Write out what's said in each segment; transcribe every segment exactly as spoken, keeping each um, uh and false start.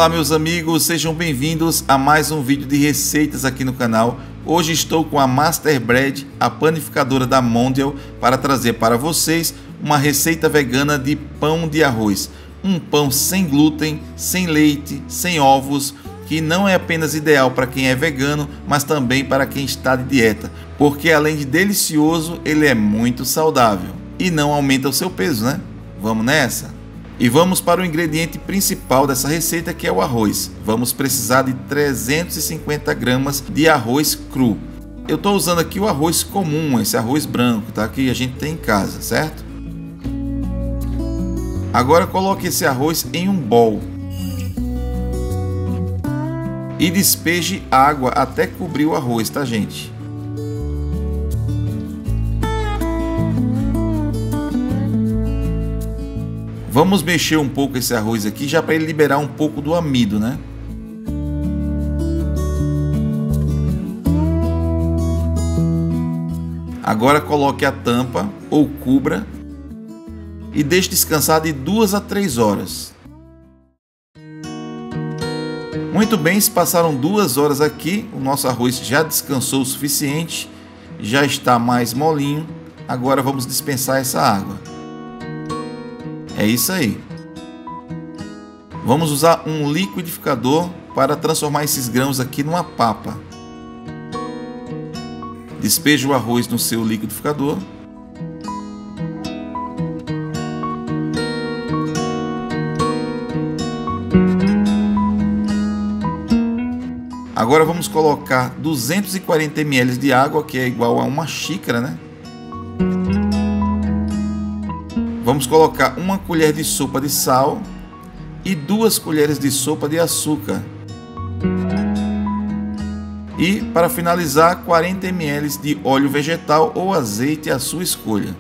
Olá meus amigos, sejam bem-vindos a mais um vídeo de receitas aqui no canal. Hoje estou com a Master Bread, a panificadora da Mondial, para trazer para vocês uma receita vegana de pão de arroz. Um pão sem glúten, sem leite, sem ovos, que não é apenas ideal para quem é vegano, mas também para quem está de dieta, porque além de delicioso, ele é muito saudável e não aumenta o seu peso, né? Vamos nessa? E vamos para o ingrediente principal dessa receita, que é o arroz. Vamos precisar de trezentos e cinquenta gramas de arroz cru. Eu estou usando aqui o arroz comum, esse arroz branco, tá? Que a gente tem em casa, certo? Agora coloque esse arroz em um bowl e despeje água até cobrir o arroz, tá, gente? Vamos mexer um pouco esse arroz aqui, já para ele liberar um pouco do amido, né? Agora coloque a tampa ou cubra e deixe descansar de duas a três horas. Muito bem, se passaram duas horas aqui, o nosso arroz já descansou o suficiente, já está mais molinho. Agora vamos dispensar essa água. É isso aí. Vamos usar um liquidificador para transformar esses grãos aqui numa papa. Despeje o arroz no seu liquidificador. Agora vamos colocar duzentos e quarenta mililitros de água, que é igual a uma xícara, né? Vamos colocar uma colher de sopa de sal e duas colheres de sopa de açúcar. E para finalizar, quarenta mililitros de óleo vegetal ou azeite à sua escolha.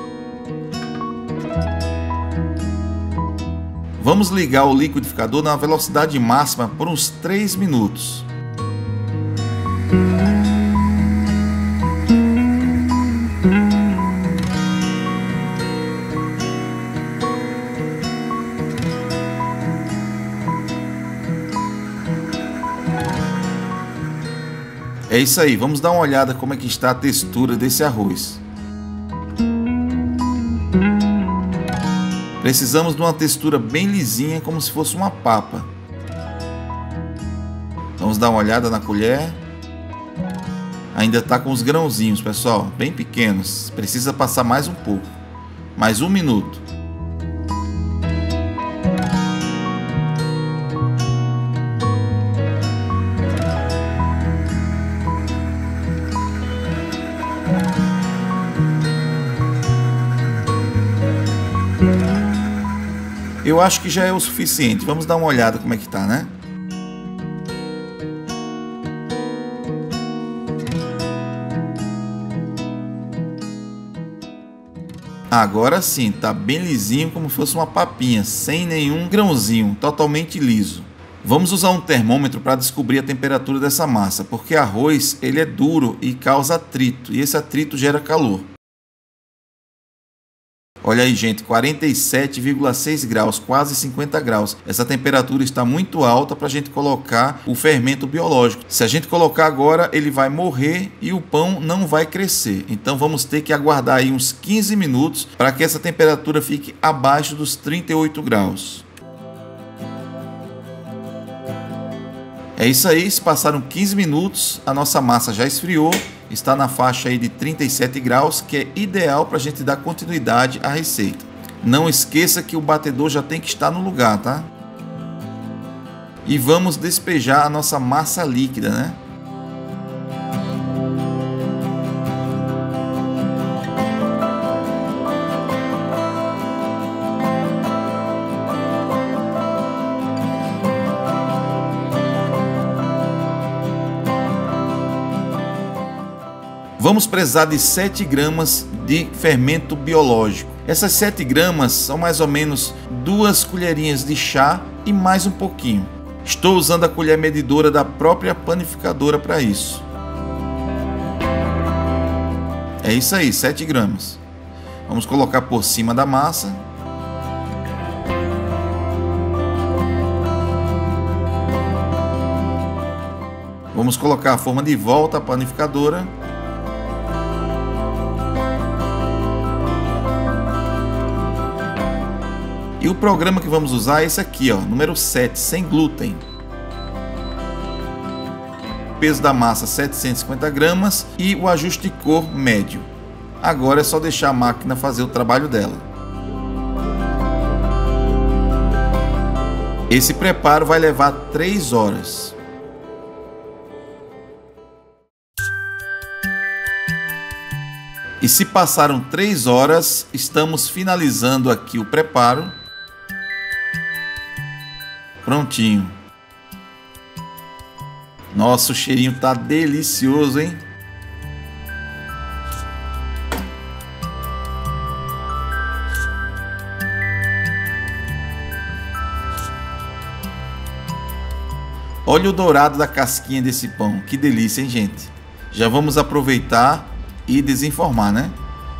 Vamos ligar o liquidificador na velocidade máxima por uns três minutos. É isso aí, vamos dar uma olhada como é que está a textura desse arroz. Precisamos de uma textura bem lisinha, como se fosse uma papa. Vamos dar uma olhada na colher. Ainda está com os grãozinhos, pessoal, bem pequenos. Precisa passar mais um pouco. Mais um minuto. Eu acho que já é o suficiente. Vamos dar uma olhada como é que tá, né? Agora sim, tá bem lisinho, como se fosse uma papinha, sem nenhum grãozinho, totalmente liso. Vamos usar um termômetro para descobrir a temperatura dessa massa, porque arroz ele é duro e causa atrito, e esse atrito gera calor. Olha aí, gente, quarenta e sete vírgula seis graus, quase cinquenta graus. Essa temperatura está muito alta para a gente colocar o fermento biológico. Se a gente colocar agora, ele vai morrer e o pão não vai crescer. Então vamos ter que aguardar aí uns quinze minutos para que essa temperatura fique abaixo dos trinta e oito graus. É isso aí, se passaram quinze minutos, a nossa massa já esfriou. Está na faixa aí de trinta e sete graus, que é ideal para a gente dar continuidade à receita. Não esqueça que o batedor já tem que estar no lugar, tá? E vamos despejar a nossa massa líquida, né? Vamos precisar de sete gramas de fermento biológico. Essas sete gramas são mais ou menos duas colherinhas de chá e mais um pouquinho. Estou usando a colher medidora da própria panificadora para isso. É isso aí, sete gramas. Vamos colocar por cima da massa. Vamos colocar a forma de volta à panificadora. E o programa que vamos usar é esse aqui, ó, número sete, sem glúten. Peso da massa setecentos e cinquenta gramas e o ajuste de cor médio. Agora é só deixar a máquina fazer o trabalho dela. Esse preparo vai levar três horas. E se passaram três horas, estamos finalizando aqui o preparo. Prontinho. Nossa, o cheirinho tá delicioso, hein? Olha o dourado da casquinha desse pão. Que delícia, hein, gente? Já vamos aproveitar e desenformar, né?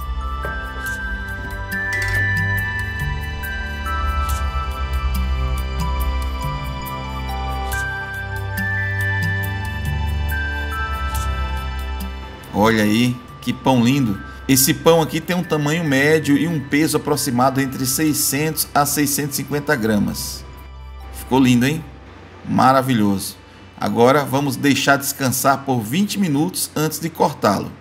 Olha aí, que pão lindo. Esse pão aqui tem um tamanho médio e um peso aproximado entre seiscentos a seiscentos e cinquenta gramas. Ficou lindo, hein? Maravilhoso. Agora vamos deixar descansar por vinte minutos antes de cortá-lo.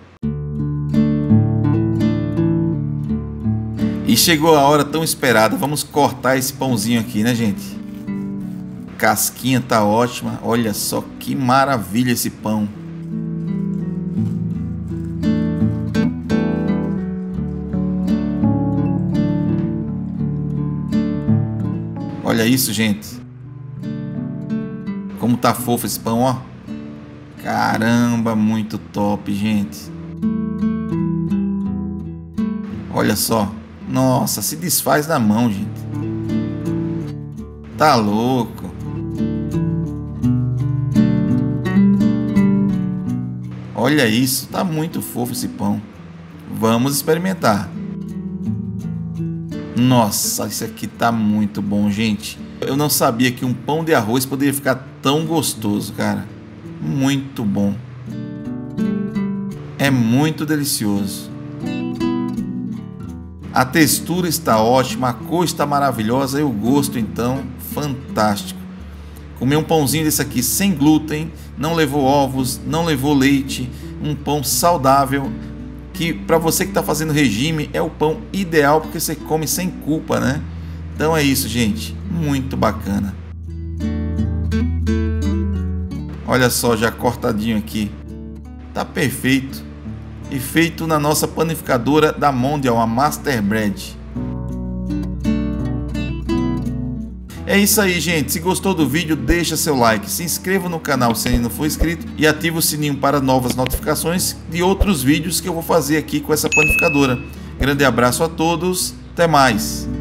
E chegou a hora tão esperada. Vamos cortar esse pãozinho aqui, né, gente? Casquinha tá ótima. Olha só que maravilha esse pão. Olha isso, gente. Como tá fofo esse pão, ó. Caramba, muito top, gente. Olha só. Nossa, se desfaz na mão, gente. Tá louco. Olha isso, tá muito fofo esse pão. Vamos experimentar. Nossa, isso aqui tá muito bom, gente. Eu não sabia que um pão de arroz poderia ficar tão gostoso, cara. Muito bom. É muito delicioso. A textura está ótima, a cor está maravilhosa e o gosto, então, fantástico. Comer um pãozinho desse aqui sem glúten, não levou ovos, não levou leite, um pão saudável, que para você que está fazendo regime é o pão ideal porque você come sem culpa, né? Então é isso, gente, muito bacana. Olha só, já cortadinho aqui, tá perfeito e feito na nossa panificadora da Mondial, a Master Bread. É isso aí, gente. Se gostou do vídeo, deixa seu like, se inscreva no canal se ainda não for inscrito e ative o sininho para novas notificações de outros vídeos que eu vou fazer aqui com essa panificadora. Grande abraço a todos, até mais!